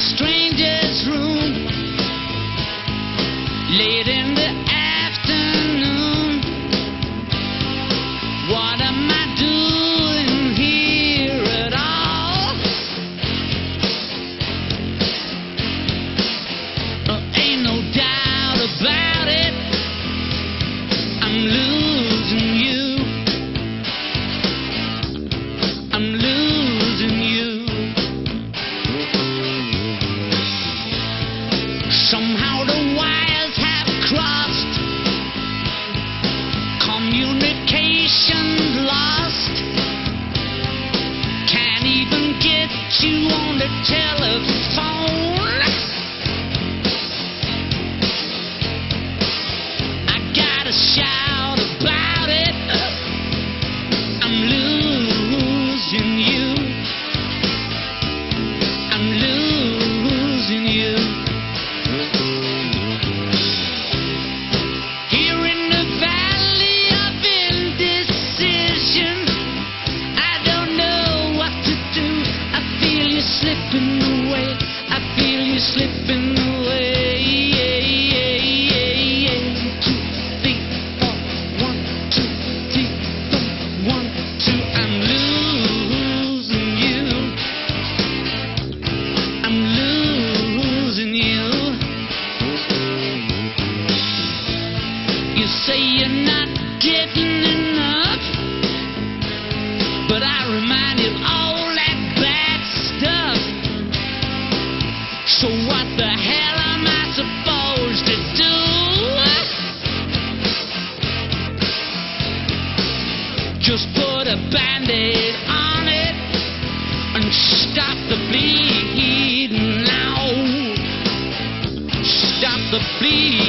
stranger's room late in the afternoon. What am I doing here at all? Ain't no doubt about it, I'm losing you. I'm losing you. Somehow the wires have crossed, communication's lost. Can't even get you on the telephone. I gotta shout about it, I'm losing you. I'm losing you. Here in the valley of indecision, I don't know what to do. I feel you slipping away. I feel you slipping away. 2, 3, 4, 1, 2, 3, 4, 1, 2. I'm losing you. I'm losing you. You say you're not getting enough, but I remind you of all that bad stuff. So what the hell am I supposed to do? Just put a Band-Aid on it and stop the bleeding now. Stop the bleeding.